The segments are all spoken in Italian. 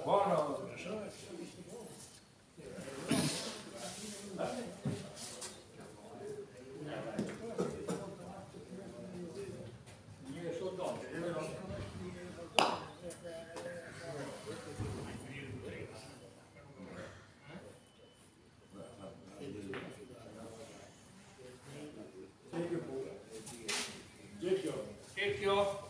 buono. Cerchio.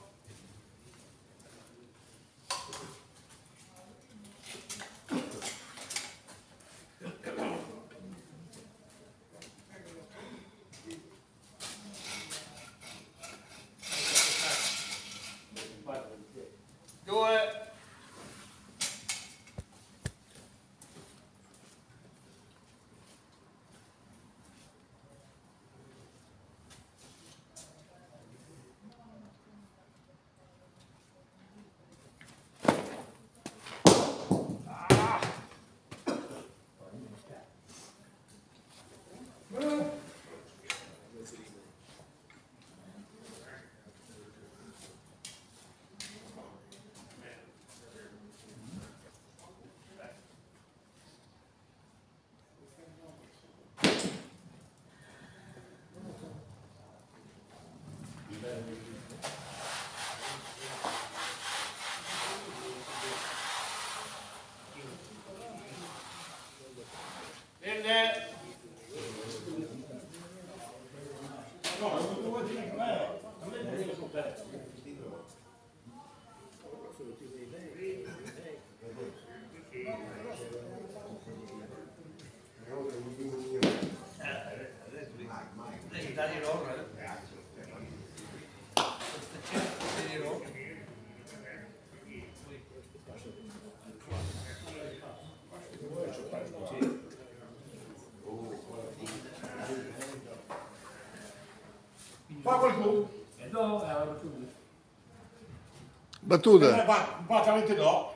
Fa qualcuno? No, è una battuta. Battuta. Battamente no.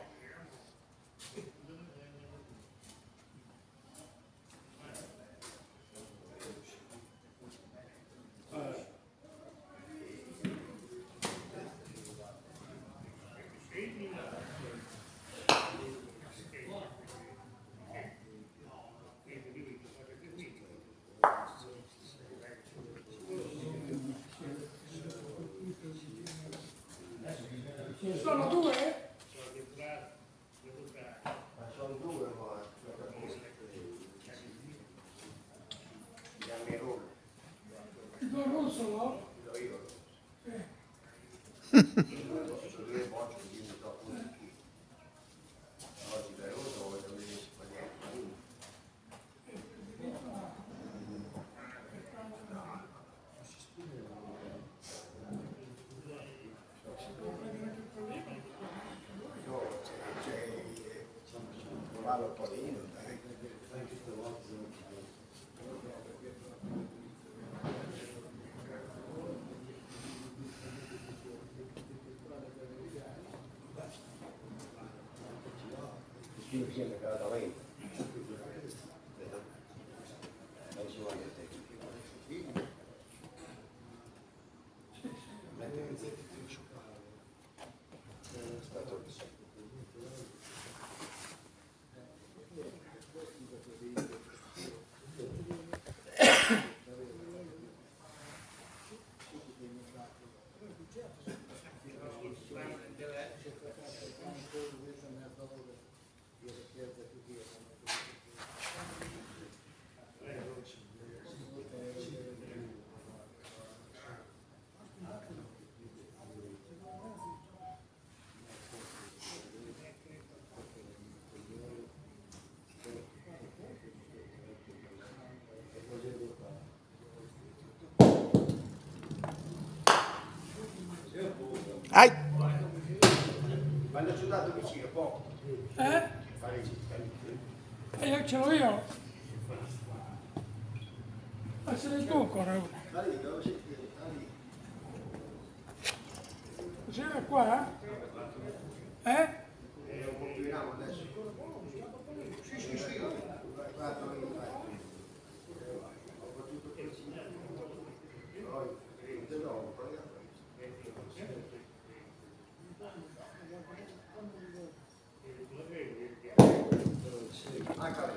Sono due? Sono due, ma Il tuo russo, no? Ai! quando ci ho dato vicino, poco. Io ce l'ho io. Ma ce l'hai tu ancora una. C'era qua? Continuiamo adesso. Sì, sì, sì. Anche a me.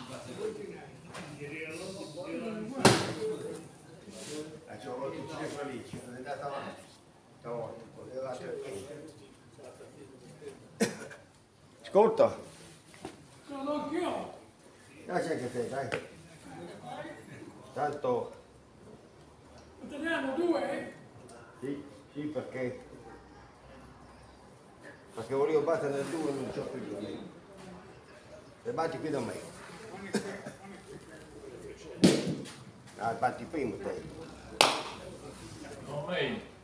Ci ho avuto tutti felici, è andata avanti. Ascolta, Sono anch'io. dai c'è che te, dai. Tanto, Ne teniamo due? sì, perché volevo battere nel 2 e non c'ho più di me. E batti qui da me. Ah, batti prima te. No, meglio.